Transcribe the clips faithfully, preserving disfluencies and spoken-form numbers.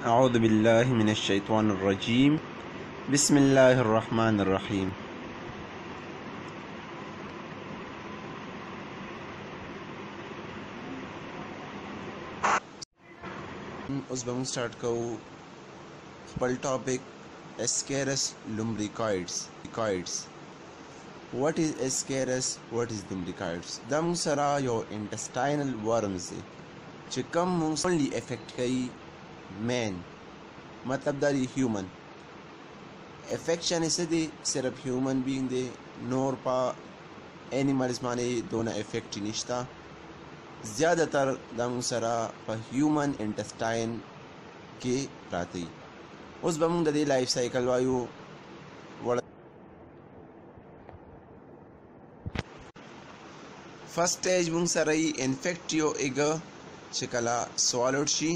أعوذ بالله من الشيطان الرجيم بسم الله الرحمن الرحیم. اوس به موږ سٹارټ کوو خپل ټاپک اسکیرس لومبریکایډز. what is اسکیرس what is lumbricoids؟ دا موږ سره یو انټسټاینل ورمز دی چې کوم موږ اونلی افیکټ کوي مین، مطلب دا دی هیومن. افیکشن یې څه دی؟ صرف هیومن بینګ دی، نور په انیملز باندې دونه افیکټ نشته. زیاده تر دا موږ سره په هیومن انټسټاین کې پراته وي. اوس به موږ د دې لایف سایکل وایو. فرست سټیج موږ سره یي انفیکټیو ایګ چې کله سوالوډ شي.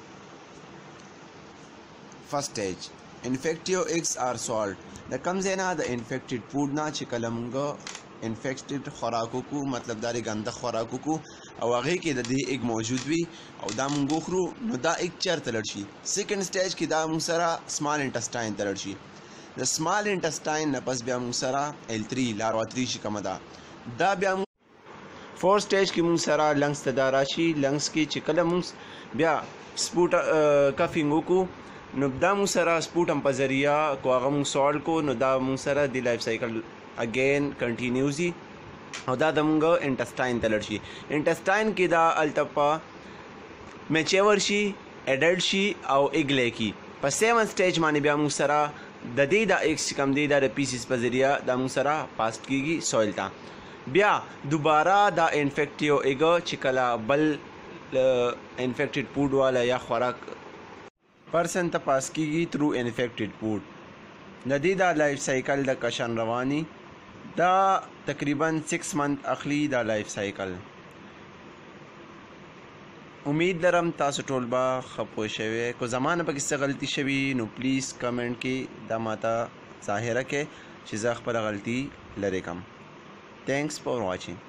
فرست سټیج انفیکټیو ایګز آر سوالډ. د کوم ځای نه؟ د انفیکټډ فوډ نه چې کله موږ انفیکټډ خوراک وکړو، مطلب دا دی ګنده خوراک وکړو او هغې کې د دې ایګ موجود وي او دا موږ وخورو، نو دا ایګ چېرته لړ شي؟ سیکنډ سټیج کې دا موږ سره سمال انټسټاین ته لړ شي. د سمال انټسټاین نه پس بیا موږ سره ایل تھری لارواتري شي کومه ده. دا بیا فور سټیج کې موږ سره لنګس ته دا راشي. لنګس کې چې کله موږ بیا سپوټ کفینګ وکړو، نو دا موږ سره سپوټم په ذریعه کو هغه موږ سالټ کو، نو دا موږ سره د لایف سایکل اگین کنټینیوزي او دا د موږ انټسټاین ته لړ شي. انټسټاین کې دا هلته په میچور شي، اډلټ شي او ایګلی کی. په سیون سټیج باندې بیا موږ سره د دې دا ایکس چې کوم دی دا د پیسیس په ذریعه دا موږ سره پاس کیږي سویل ته. بیا دوباره دا انفیکټیو ایګ چې کله بل انفیکټډ فوډ والا یا خوراک پرسن ته پاس کیږي تھرو انفیکټډ فوډ. د دې دا لایف سایکل د کشن رواني دا تقریبا سکس منت اخلي دا لایف سایکل. امید لرم تاسو ټول به ښه پوه شوي. کو زمانه پکې څه غلطي شوي نو پلیز کمنټ کې دا ماته ظاهره کې چې زه خپله غلطي لرې کړم. Thanks for watching.